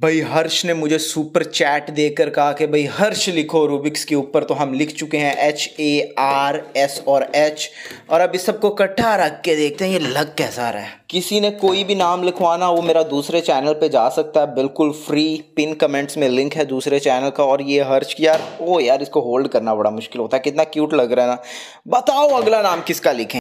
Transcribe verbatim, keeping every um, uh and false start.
भाई हर्ष ने मुझे सुपर चैट देकर कहा कि भाई हर्ष लिखो रूबिक्स के ऊपर, तो हम लिख चुके हैं एच ए आर एस और एच। और अब इस सबको इकट्ठा रख के देखते हैं ये लग कैसा रहा है। किसी ने कोई भी नाम लिखवाना वो मेरा दूसरे चैनल पे जा सकता है, बिल्कुल फ्री। पिन कमेंट्स में लिंक है दूसरे चैनल का। और ये हर्ष की यार, ओ यार इसको होल्ड करना बड़ा मुश्किल होता है, कितना क्यूट लग रहा है ना। बताओ अगला नाम किसका लिखें।